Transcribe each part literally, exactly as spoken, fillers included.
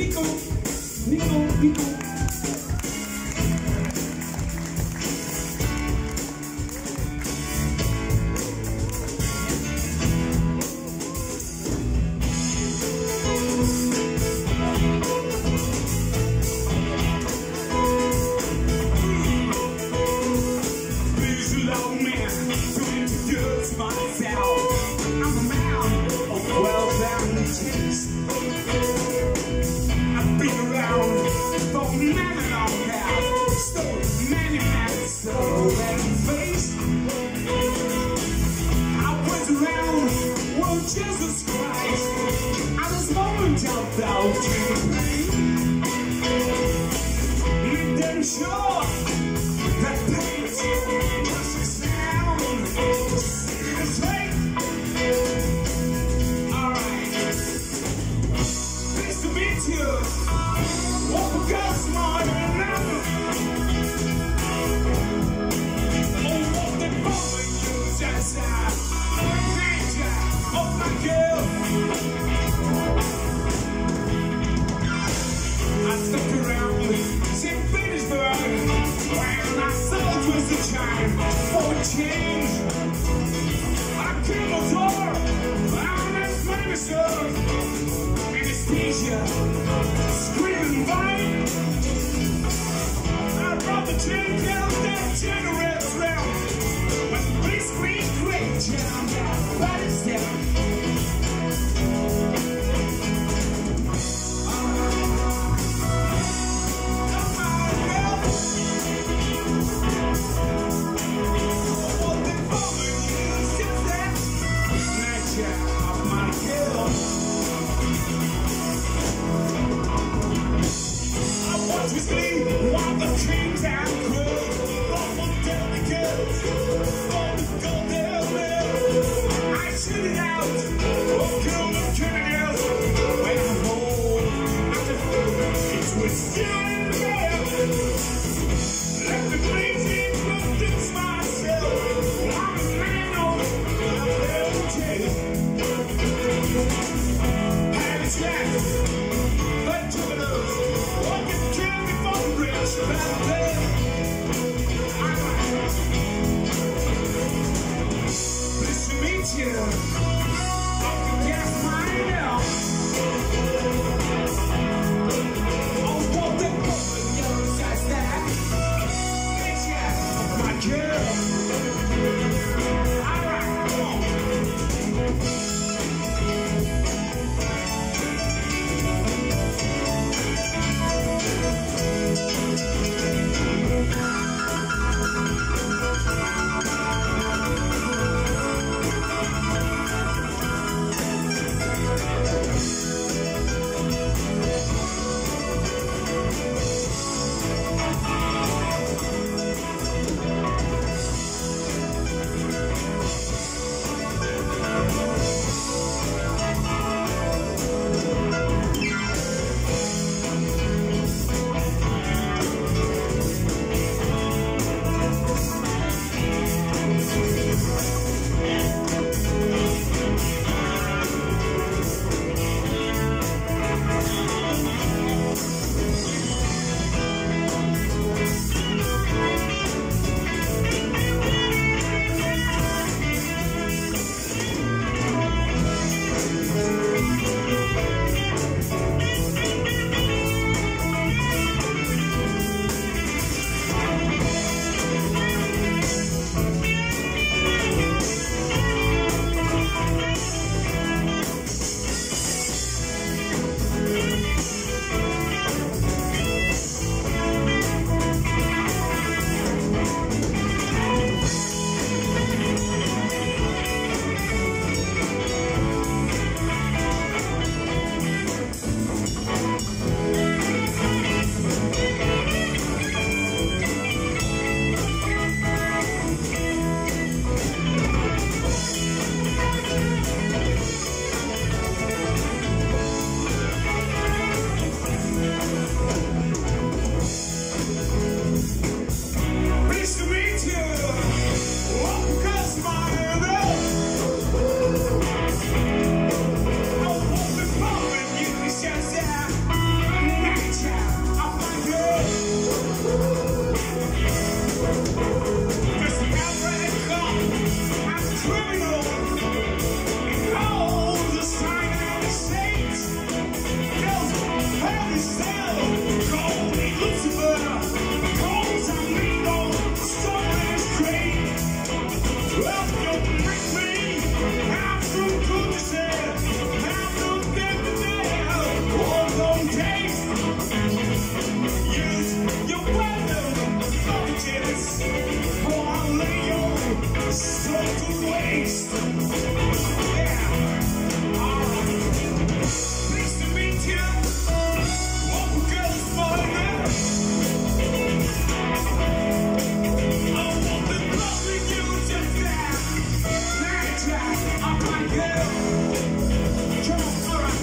Nico, Nico, Nico. Jesus Christ, I was born about you. Redemption, that pains, just a sound, it's fake. Alright, pleased to meet you. Oh, God's more than ever. Oh, what the moment you just had. Oh my girl, I stuck around Saint Petersburg when my soul was a chime for a change. I came a door, I'm as famous as anesthesia, screaming vine. I brought the chain down that generous realm. When the police scream great, jam down, bodies down. While the kings and queens go down the girls, go down there. I shoot it out, oh, kill the criminals. When I'm home, it's with you in there. Let the crazy produce myself. I'm a man on the little jail. Had a track, but criminals. Pleased to meet you. I can guess mine now. I'll walk the total waste. Yeah. Alright. Pleased to meet you. Hope a girl is falling out. I want the loving you just there. Night drive on my girl. Come on, alright.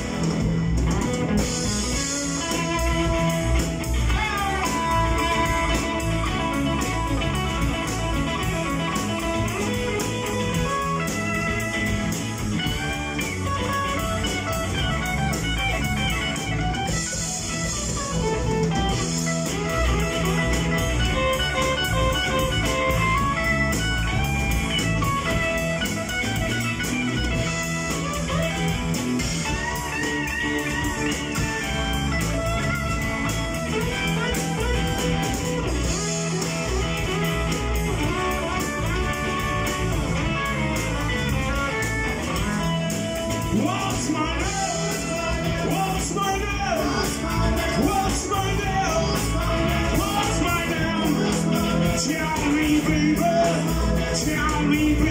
What's my name? What's my name? What's my name? What's my name? Tell me, baby. Tell me, baby.